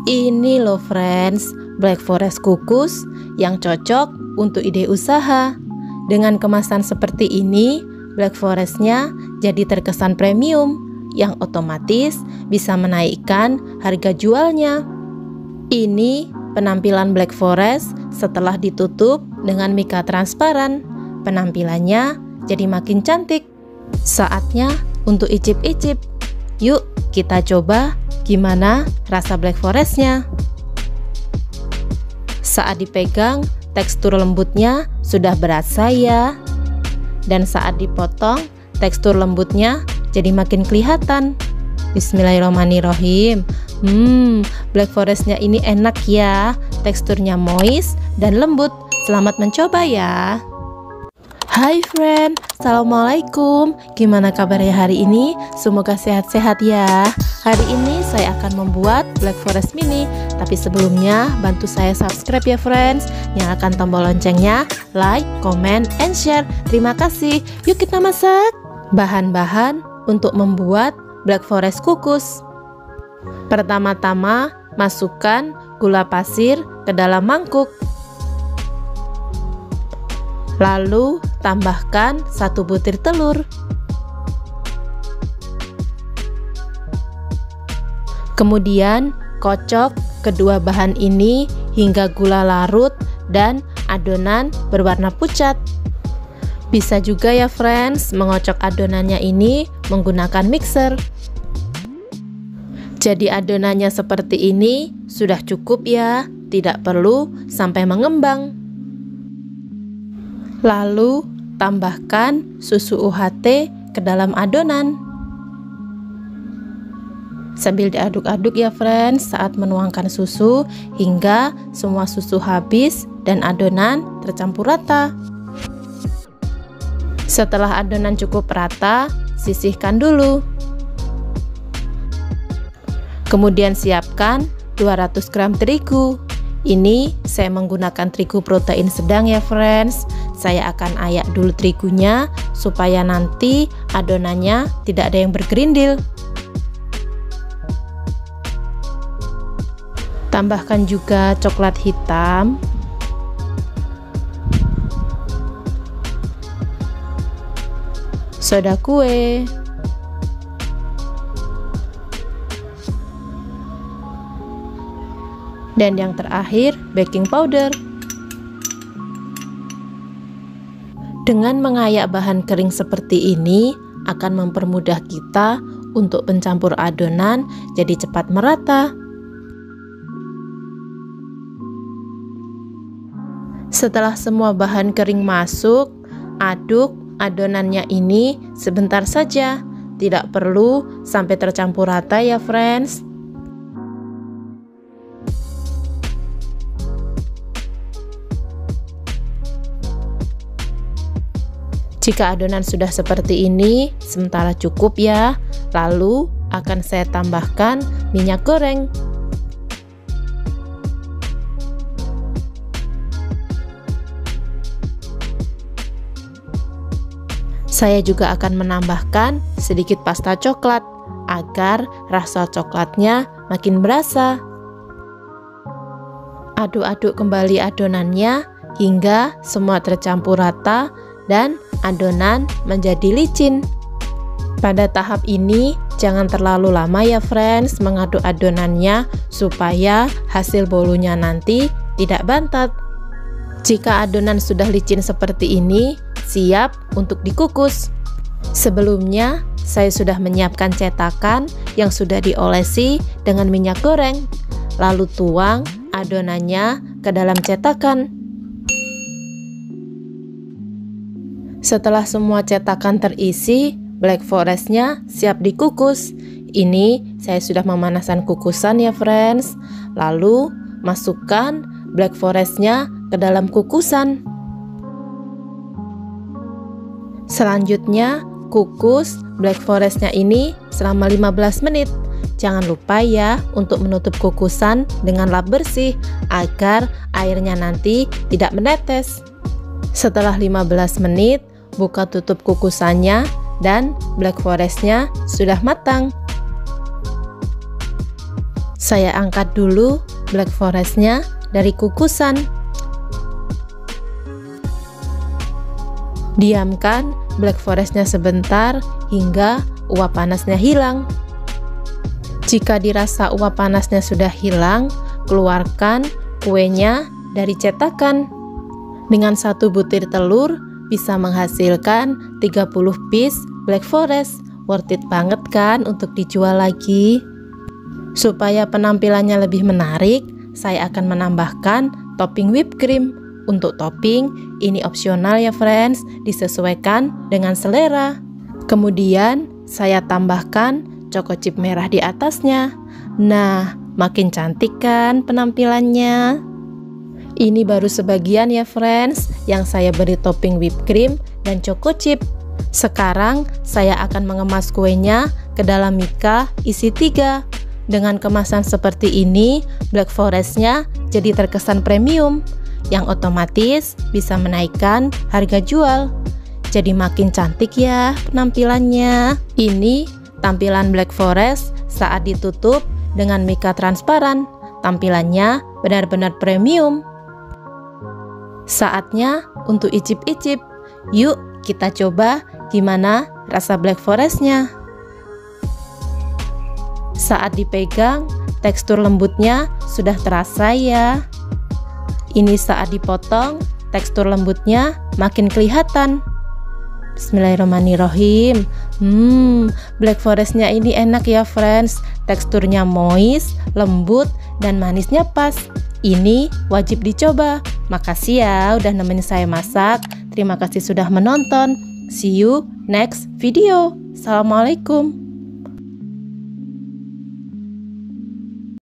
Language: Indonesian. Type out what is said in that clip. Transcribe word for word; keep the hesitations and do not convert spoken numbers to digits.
Ini loh friends, Black Forest kukus yang cocok untuk ide usaha. Dengan kemasan seperti ini, Black Forest-nya jadi terkesan premium, yang otomatis bisa menaikkan harga jualnya. Ini penampilan Black Forest setelah ditutup dengan mika transparan. Penampilannya jadi makin cantik. Saatnya untuk icip-icip. Yuk kita coba gimana rasa Black Forest-nya. Saat dipegang, tekstur lembutnya sudah berasa ya. Dan saat dipotong, tekstur lembutnya jadi makin kelihatan. Bismillahirrahmanirrahim. Hmm, Black Forest-nya ini enak ya. Teksturnya moist dan lembut. Selamat mencoba ya. Hai friend, assalamualaikum. Gimana kabarnya hari ini? Semoga sehat-sehat ya. Hari ini saya akan membuat Black Forest mini. Tapi sebelumnya bantu saya subscribe ya friends. Nyalakan tombol loncengnya, like, comment, and share. Terima kasih. Yuk kita masak. Bahan-bahan untuk membuat Black Forest kukus. Pertama-tama masukkan gula pasir ke dalam mangkuk. Lalu tambahkan satu butir telur. Kemudian kocok kedua bahan ini hingga gula larut dan adonan berwarna pucat. Bisa juga ya friends mengocok adonannya ini menggunakan mixer. Jadi adonannya seperti ini sudah cukup ya, tidak perlu sampai mengembang. Lalu tambahkan susu U H T ke dalam adonan. Sambil diaduk-aduk ya friends saat menuangkan susu hingga semua susu habis dan adonan tercampur rata. Setelah adonan cukup rata, sisihkan dulu. Kemudian siapkan dua ratus gram terigu. Ini saya menggunakan terigu protein sedang ya friends. Saya akan ayak dulu terigunya supaya nanti adonannya tidak ada yang bergerindil. Tambahkan juga coklat hitam. Soda kue. Dan yang terakhir, baking powder. Dengan mengayak bahan kering seperti ini akan mempermudah kita untuk pencampur adonan jadi cepat merata. Setelah semua bahan kering masuk, aduk adonannya ini sebentar saja. Tidak perlu sampai tercampur rata ya friends. Jika adonan sudah seperti ini, sementara cukup ya. Lalu akan saya tambahkan minyak goreng. Saya juga akan menambahkan sedikit pasta coklat agar rasa coklatnya makin berasa. Aduk-aduk kembali adonannya hingga semua tercampur rata dan adonan menjadi licin. Pada tahap ini jangan terlalu lama ya friends mengaduk adonannya supaya hasil bolunya nanti tidak bantat. Jika adonan sudah licin seperti ini, siap untuk dikukus. Sebelumnya saya sudah menyiapkan cetakan yang sudah diolesi dengan minyak goreng. Lalu tuang adonannya ke dalam cetakan. Setelah semua cetakan terisi, Black Forest-nya siap dikukus. Ini saya sudah memanaskan kukusan ya friends. Lalu masukkan Black Forest-nya ke dalam kukusan. Selanjutnya kukus Black Forest-nya ini selama lima belas menit. Jangan lupa ya untuk menutup kukusan dengan lap bersih agar airnya nanti tidak menetes. Setelah lima belas menit, buka tutup kukusannya dan Black Forest-nya sudah matang. Saya angkat dulu Black Forest-nya dari kukusan. Diamkan Black Forest-nya sebentar hingga uap panasnya hilang. Jika dirasa uap panasnya sudah hilang, keluarkan kuenya dari cetakan. Dengan satu butir telur bisa menghasilkan tiga puluh piece Black Forest. Worth it banget kan untuk dijual lagi? Supaya penampilannya lebih menarik, saya akan menambahkan topping whipped cream. Untuk topping, ini opsional ya friends, disesuaikan dengan selera. Kemudian, saya tambahkan choco chip merah di atasnya. Nah, makin cantik kan penampilannya? Ini baru sebagian ya friends, yang saya beri topping whipped cream dan choco chip. Sekarang, saya akan mengemas kuenya ke dalam mika isi tiga. Dengan kemasan seperti ini, Black Forest-nya jadi terkesan premium, yang otomatis bisa menaikkan harga jual. Jadi makin cantik ya penampilannya. Ini tampilan Black Forest saat ditutup dengan mika transparan. Tampilannya benar-benar premium. Saatnya untuk icip-icip. Yuk kita coba gimana rasa Black Forest-nya. Saat dipegang, tekstur lembutnya sudah terasa ya. Ini saat dipotong, tekstur lembutnya makin kelihatan. Bismillahirrahmanirrahim. Hmm, Black Forest-nya ini enak ya friends. Teksturnya moist, lembut, dan manisnya pas. Ini wajib dicoba. Makasih ya udah nemenin saya masak. Terima kasih sudah menonton. See you next video. Assalamualaikum.